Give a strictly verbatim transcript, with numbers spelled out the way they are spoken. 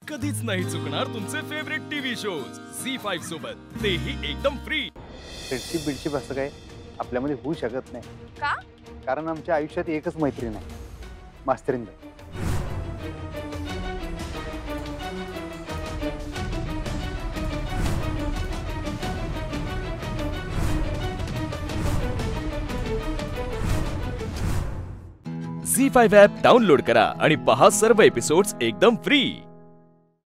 कधीच नाही चुकणार तुमचे favourite TV shows Zee five सोबत, तेही एकदम फ्री। फ्रेंडशिप बिडशिप असं काय आपल्यामध्ये होऊ शकत नाही का? कारण आमच्या आयुष्यात एकच मैत्रीण आहे, मास्तरीण। झी फाईव्ह ॲप डाउनलोड करा आणि पहा सर्व एपिसोड्स एकदम फ्री।